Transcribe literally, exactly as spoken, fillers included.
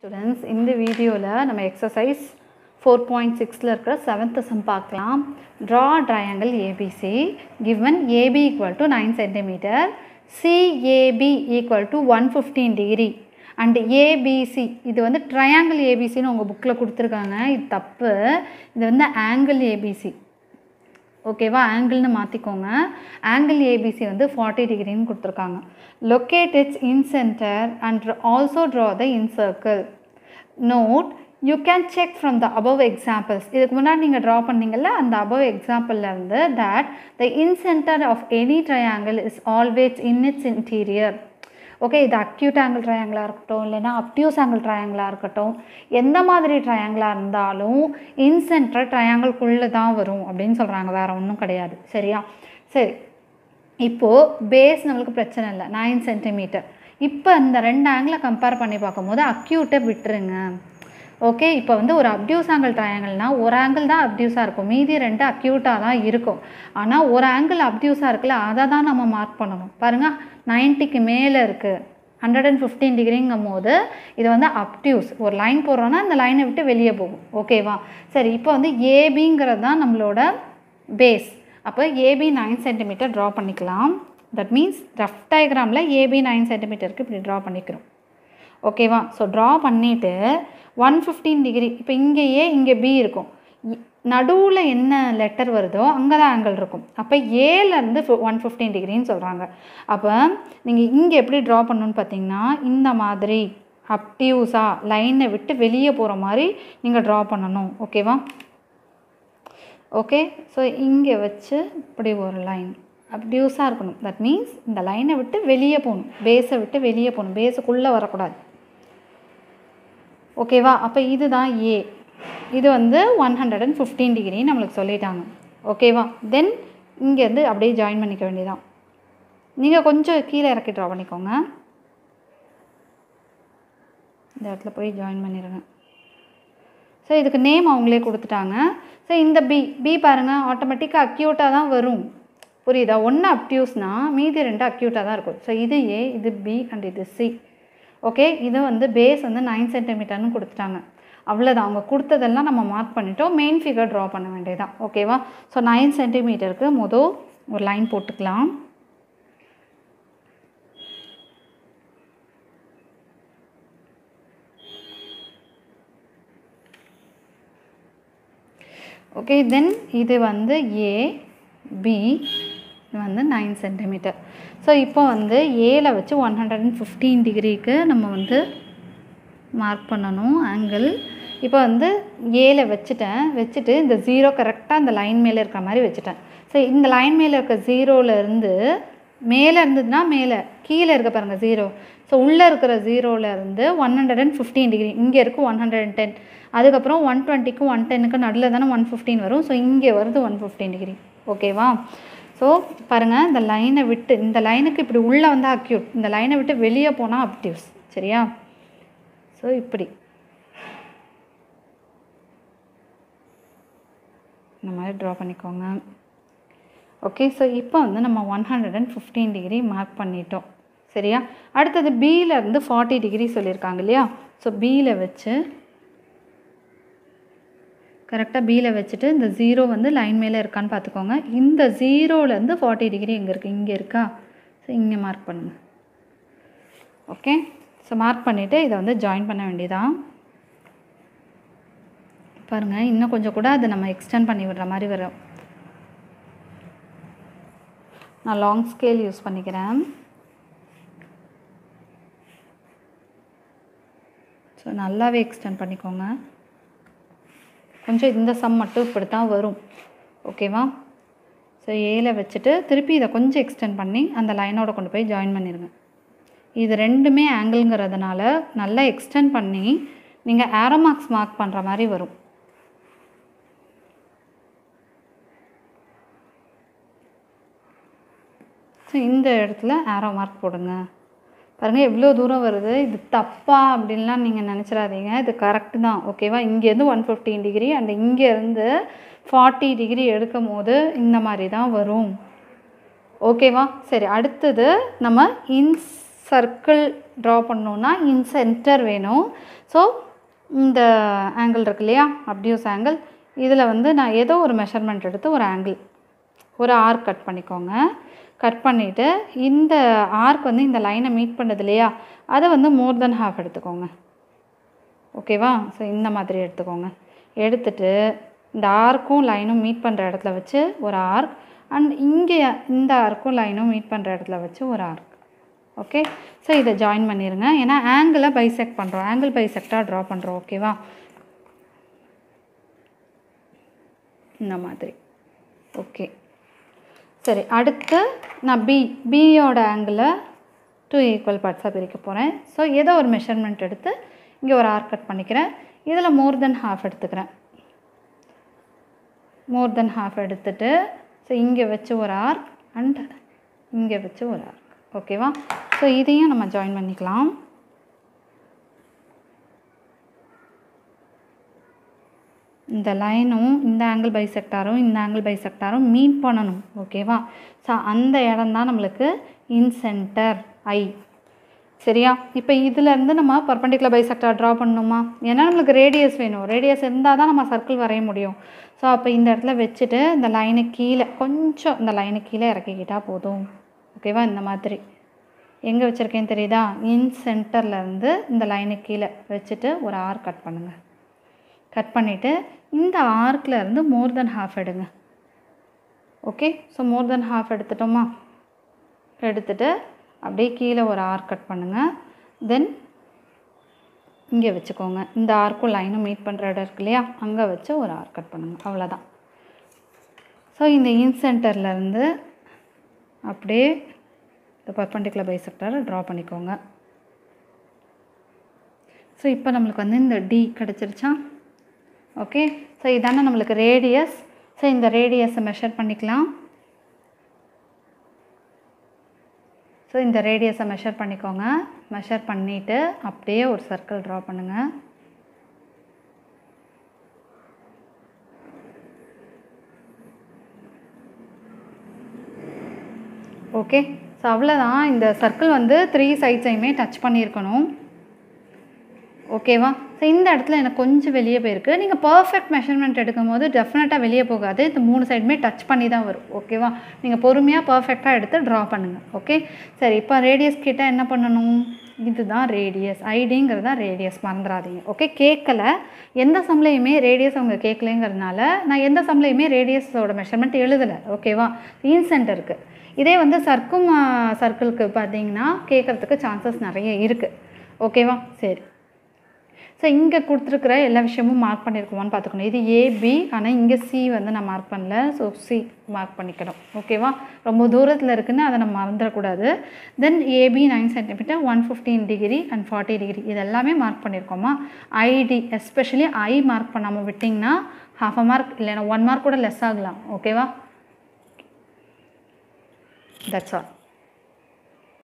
Students, in the video la நம்ம exercise four point six la இருக்கிற seventh sum பார்க்கலாம். Draw a triangle A B C given A B equal to nine centimeter, C A B equal to one hundred fifteen degree and A B C. இது வந்து triangle A B C னு உங்க bookல கொடுத்திருக்காங்க. இது தப்பு. இது வந்து angle A B C. ஓகேவா, ஆங்கிள்னு மாற்றிக்கோங்க. ஆங்கிள் ஏபிசி வந்து forty டிகிரின்னு கொடுத்துருக்காங்க. Locate its incentre and also draw the incircle. Note, you can check from the above examples. இதுக்கு முன்னாடி நீங்கள் ட்ரா பண்ணிங்கல்ல, அந்த அபவ் எக்ஸாம்பிளில் இருந்து that the incentre of any triangle is always in its interior. Okay, இது அக்யூட் ஆங்கிள் ட்ரையாங்கிளாக இருக்கட்டும், இல்லைனா அப்டியூஸ் ஆங்கிள் ட்ரையாங்கிளாக இருக்கட்டும், எந்த மாதிரி ட்ரையாங்கிளாக இருந்தாலும் இன்சென்டர் ட்ரையாங்கிள்குள்ளே தான் வரும் அப்படின்னு சொல்கிறாங்க, வேறு ஒன்றும் கிடையாது. சரியா? சரி, இப்போது பேஸ் நம்மளுக்கு பிரச்சனை இல்லை, நைன் சென்டிமீட்டர். இப்போ இந்த ரெண்டு ஆங்கிளை கம்பேர் பண்ணி பார்க்கும்போது அக்யூட்டை விட்டுருங்க. ஓகே, இப்போ வந்து ஒரு அப்டியூஸ் ஆங்கிள் ட்ரையாங்கிள்னால் ஒரு ஆங்கிள் தான் அப்டியூஸாக இருக்கும், மீதி ரெண்டு அக்யூட்டாக தான் இருக்கும். ஆனால் ஒரு ஆங்கிள் அப்டியூஸாக இருக்குல்ல, அதை தான் நம்ம மார்க் பண்ணணும். பாருங்கள், நைன்ட்டிக்கு மேலே இருக்குது, ஹண்ட்ரட் அண்ட் ஃபிஃப்டீன் டிகிரிங்கும் போது இது வந்து அப்டியூஸ். ஒரு லைன் போடுறோன்னா அந்த லைனை விட்டு வெளியே போகும். ஓகேவா? சரி, இப்போ வந்து ஏபிங்கிறது தான் நம்மளோட பேஸ். அப்போ ஏபி நைன் சென்டிமீட்டர் ட்ரா பண்ணிக்கலாம். தட் மீன்ஸ் ரஃப் டயக்ராமில் ஏபி நைன் சென்டிமீட்டருக்கு இப்படி ட்ரா பண்ணிக்கிறோம். ஓகேவா? ஸோ ட்ரா பண்ணிவிட்டு ஒன் ஃபிஃப்டீன் டிகிரி, இப்போ இங்கே ஏ இங்கே பி இருக்கும், நடுவில் என்ன லெட்டர் வருதோ அங்கே தான் ஆங்கிள் இருக்கும். அப்போ ஏலேருந்து ஒன் ஃபிஃப்டீன் டிகிரின்னு சொல்கிறாங்க. அப்போ நீங்கள் இங்கே எப்படி ட்ரா பண்ணணுன்னு பார்த்தீங்கன்னா, இந்த மாதிரி அப்டியூஸாக லைனை விட்டு வெளியே போகிற மாதிரி நீங்கள் ட்ரா பண்ணணும். ஓகேவா? ஓகே, ஸோ இங்கே வச்சு இப்படி ஒரு லைன் அப்டியூஸாக இருக்கணும். தட் மீன்ஸ் இந்த லைனை விட்டு வெளியே போகணும், பேஸை விட்டு வெளியே போகணும், பேஸுக்குள்ளே வரக்கூடாது. ஓகேவா? அப்போ இதுதான் ஏ, இது வந்து one hundred and fifteen degree நம்மளுக்கு சொல்லிட்டாங்க. ஓகேவா? தென் இங்கேருந்து அப்படியே ஜாயின் பண்ணிக்க வேண்டியதான். நீங்கள் கொஞ்சம் கீழே இறக்கி ட்ரா பண்ணிக்கோங்க. இந்த இடத்துல போய் ஜாயின் பண்ணிடுங்க. ஸோ இதுக்கு நேம் அவங்களே கொடுத்துட்டாங்க. ஸோ இந்த பி பி பாருங்கள், ஆட்டோமேட்டிக்காக அக்யூட்டாக தான் வரும். புரியுதா? ஒன்று அப்டியூஸ்னால் மீதி ரெண்டு அக்யூட்டாக தான் இருக்கும். ஸோ இது ஏ, இது பி அண்ட் இது சி. ஓகே, இது வந்து பேஸ் வந்து நைன் சென்டிமீட்டர்னு கொடுத்துட்டாங்க. அவ்வளோதான், அவங்க கொடுத்ததெல்லாம் நம்ம மார்க் பண்ணிட்டோம். மெயின் ஃபிகர் ட்ரா பண்ண வேண்டியதான். ஓகேவா? ஸோ நைன் சென்டிமீட்டருக்கு மொதல் ஒரு லைன் போட்டுக்கலாம். ஓகே, தென் இது வந்து ஏ, பி, இது வந்து நைன் சென்டிமீட்டர். ஸோ இப்போ வந்து ஏல வச்சு ஒன் ஹண்ட்ரட் அண்ட் ஃபிஃப்டீன் டிகிரிக்கு நம்ம வந்து மார்க் பண்ணணும் ஆங்கிள். இப்போ வந்து ஏல வச்சுட்டேன், வச்சுட்டு இந்த ஜீரோ கரெக்டாக இந்த லைன் மேலே இருக்கிற மாதிரி வச்சுட்டேன். ஸோ இந்த லைன் மேலே இருக்க ஜீரோவிலேருந்து மேலே இருந்ததுன்னா மேலே, கீழே இருக்க பாருங்கள் ஜீரோ. ஸோ உள்ளே இருக்கிற ஜீரோவிலேருந்து one hundred and fifteen degree, இங்கே இருக்குது ஒன் ஹண்ட்ரட் அண்ட் டென், அதுக்கப்புறம் ஒன் டுவெண்ட்டிக்கும் ஒன் டென்னுக்கு நடுவில் தானே ஒன் ஃபிஃப்டீன் வரும். ஸோ இங்கே வருது ஒன் ஃபிஃப்டீன் டிகிரி. ஓகேவா? ஸோ பாருங்கள், இந்த லைனை விட்டு இந்த லைனுக்கு இப்படி உள்ளே வந்தால் அக்யூட், இந்த லைனை விட்டு வெளியே போனால் அப்டியூஸ். சரியா? ஸோ இப்படி இந்த மாதிரி ட்ரா பண்ணிக்கோங்க. ஓகே, ஸோ இப்போ வந்து நம்ம one hundred and fifteen degree mark பண்ணிட்டோம். சரியா? அடுத்தது பியிலேருந்து ஃபார்ட்டி டிகிரி சொல்லியிருக்காங்க இல்லையா? ஸோ பியில் வச்சு கரெக்டாக பியில் வச்சுட்டு இந்த ஜீரோ வந்து லைன் மேலே இருக்கான்னு பார்த்துக்கோங்க. இந்த ஜீரோலேருந்து ஃபார்ட்டி டிகிரி எங்கே இருக்குது? இங்கே இருக்கா? ஸோ இங்கே மார்க் பண்ணுங்கள். ஓகே, ஸோ மார்க் பண்ணிவிட்டு இதை வந்து ஜாயின் பண்ண வேண்டியதான். பாருங்கள், இன்னும் கொஞ்சம் கூட அதை நம்ம எக்ஸ்டெண்ட் பண்ணி விடுற மாதிரி வரும். நான் லாங் ஸ்கேல் யூஸ் பண்ணிக்கிறேன். ஸோ நல்லாவே எக்ஸ்டெண்ட் பண்ணிக்கோங்க. கொஞ்சம் இந்த சம் மட்டும் இப்படி தான் வரும். ஓகேவா? ஸோ ஏல வச்சுட்டு திருப்பி இதை கொஞ்சம் எக்ஸ்டெண்ட் பண்ணி அந்த லைனோட கொண்டு போய் ஜாயின் பண்ணிடுங்க. இது ரெண்டுமே ஆங்கிள்ங்கிறதுனால நல்லா எக்ஸ்டெண்ட் பண்ணி நீங்கள் ஆரோ மார்க்ஸ் மார்க் பண்ணுற மாதிரி வரும். ஸோ இந்த இடத்துல ஆரோ மார்க் போடுங்க. பாருங்கள் எவ்வளோ தூரம் வருது. இது தப்பா அப்படின்லாம் நீங்கள் நினச்சிடாதீங்க, இது கரெக்டு தான். ஓகேவா? இங்கேருந்து ஒன் ஃபிஃப்டீன் டிகிரி அண்ட் இங்கேருந்து ஃபார்ட்டி டிகிரி எடுக்கும் போது இந்த மாதிரி தான் வரும். ஓகேவா? சரி, அடுத்தது நம்ம இன்ஸ் சர்க்கிள் ட்ரா பண்ணோன்னா இன்சென்டர் வேணும். ஸோ இந்த ஆங்கிள் இருக்கு இல்லையா, அப்டியூஸ் ஆங்கிள், இதில் வந்து நான் ஏதோ ஒரு மெஷர்மெண்ட் எடுத்து ஒரு ஆங்கிள் ஒரு ஆர்க் கட் பண்ணிக்கோங்க. கட் பண்ணிவிட்டு இந்த ஆர்க் வந்து இந்த லைனை மீட் பண்ணது இல்லையா, அதை வந்து மோர் தென் ஹாஃப் எடுத்துக்கோங்க. ஓகேவா? ஸோ இந்த மாதிரி எடுத்துக்கோங்க. எடுத்துட்டு இந்த ஆர்க்கும் லைனும் மீட் பண்ணுற இடத்துல வச்சு ஒரு ஆர்க், அண்ட் இங்கே இந்த ஆர்க்கும் லைனும் மீட் பண்ணுற இடத்துல வச்சு ஒரு ஆர்க். ஓகே, ஸோ இதை ஜாயின் பண்ணிடுங்க. ஏன்னா ஆங்கிளை பைசெக்ட் பண்ணுறோம், ஆங்கிள் பைசெக்டாக ட்ரா பண்ணுறோம். ஓகேவா? இந்த மாதிரி. ஓகே, சரி. அடுத்து நான் பி பியோட ஆங்கிளை டூ ஈக்குவல் பார்ட்ஸாக பிரிக்க போகிறேன். ஸோ ஏதோ ஒரு மெஷர்மெண்ட் எடுத்து இங்கே ஒரு ஆர்க் கட் பண்ணிக்கிறேன். இதில் மோர் தென் ஹாஃப் எடுத்துக்கிறேன். மோர் தென் ஹாஃப் எடுத்துட்டு ஸோ இங்கே வச்சு ஒரு ஆர்க் அண்ட் இங்கே வச்சு ஒரு ஆர்க். ஓகேவா? ஸோ இதையும் நம்ம ஜாயின் பண்ணிக்கலாம். இந்த லைனும் இந்த ஆங்கிள் பைசெக்டாரும் இந்த ஆங்கிள் பைசெக்டாரும் மீட் பண்ணணும். ஓகேவா? ஸோ அந்த இடம் தான் நம்மளுக்கு இன்சென்டர் ஐ. சரியா? இப்போ இதிலேருந்து நம்ம பர்பெண்டிகுலர் பைசெக்டார் ட்ரா பண்ணணுமா? ஏன்னா நம்மளுக்கு ரேடியஸ் வேணும். ரேடியஸ் இருந்தால் தான் நம்ம சர்க்கிள் வரைய முடியும். ஸோ அப்போ இந்த இடத்துல வச்சுட்டு இந்த லைனுக்கு கீழே கொஞ்சம் இந்த லைனுக்கு கீழே இறக்கிக்கிட்டால் போதும். ஓகேவா? இந்த மாதிரி எங்கே வச்சுருக்கேன்னு தெரியுதா? இன் சென்டர்லேருந்து இந்த லைனுக்கு கீழே வச்சுட்டு ஒரு ஆர்க் கட் பண்ணுங்கள். கட் பண்ணிவிட்டு இந்த ஆர்க்கில் இருந்து மோர் தென் ஹாஃப் எடுங்க. Okay, so more than half எடுத்துட்டோமா? எடுத்துகிட்டு அப்படியே கீழே ஒரு ஆர்க் கட் பண்ணுங்கள். தென் இங்கே வச்சுக்கோங்க. இந்த ஆர்க்கும் லைனும் மீட் பண்ணுற இடம் இருக்கு இல்லையா, அங்கே வச்சு ஒரு ஆர்க் கட் பண்ணுங்கள். அவ்வளோதான். ஸோ இந்த இன்சென்டர்லேருந்து அப்படியே இந்த பர்பெண்டிகுலர் பைசெக்டாரை ட்ரா பண்ணிக்கோங்க. ஸோ இப்போ நம்மளுக்கு வந்து இந்த டி கிடச்சிருச்சா? ஓகே, ஸோ இதான நம்மளுக்கு ரேடியஸ். ஸோ இந்த ரேடியஸை மெஷர் பண்ணிக்கலாம். ஸோ இந்த ரேடியஸை மெஷர் பண்ணிக்கோங்க. மெஷர் பண்ணிவிட்டு அப்படியே ஒரு சர்க்கிள் ட்ரா பண்ணுங்கள். ஓகே, ஸோ அவ்வளோதான். இந்த சர்க்கிள் வந்து த்ரீ சைட்ஸையுமே டச் பண்ணியிருக்கணும். ஓகேவா? ஸோ இந்த இடத்துல எனக்கு கொஞ்சம் வெளியே போயிருக்கு. நீங்கள் பர்ஃபெக்ட் மெஷர்மெண்ட் எடுக்கும் போது டெஃபினட்டாக வெளியே போகாது. இந்த மூணு சைடுமே டச் பண்ணி தான் வரும். ஓகேவா? நீங்கள் பொறுமையாக பர்ஃபெக்டாக எடுத்து ட்ரா பண்ணுங்கள். ஓகே, சரி. இப்போ ரேடியஸ் கிட்ட என்ன பண்ணணும்? இதுதான் ரேடியஸ், ஐடிங்கிறது தான் ரேடியஸ், மறந்துடாதீங்க. ஓகே, கேட்கல எந்த சம்லையுமே ரேடியஸ் அவங்க கேட்கலைங்கிறதுனால நான் எந்த சம்லையுமே ரேடியஸோட மெஷர்மெண்ட் எழுதலை. ஓகேவா? இன்சென்டருக்கு. இதே வந்து சர்க்கும் சர்க்கிளுக்கு பார்த்தீங்கன்னா கேட்குறதுக்கு சான்சஸ் நிறைய இருக்குது. ஓகேவா? சரி. ஸோ இங்கே கொடுத்துருக்குற எல்லா விஷயமும் மார்க் பண்ணியிருக்குமான்னு பார்த்துக்கணும். இது ஏபி, ஆனால் இங்கே சி வந்து நான் மார்க் பண்ணல. ஸோ சி மார்க் பண்ணிக்கணும். ஓகேவா? ரொம்ப தூரத்தில் இருக்குன்னு அதை நம்ம மறந்துடக்கூடாது. Then AB nine centimetre, one fifteen degree and forty degree இது எல்லாமே மார்க் பண்ணியிருக்கோமா? ஐடி எஸ்பெஷலி ஐ மார்க் பண்ணாமல் விட்டிங்கன்னா ஹாஃப் அ மார்க் இல்லைன்னா ஒன் மார்க் கூட லெஸ் ஆகலாம். ஓகேவா? That's all.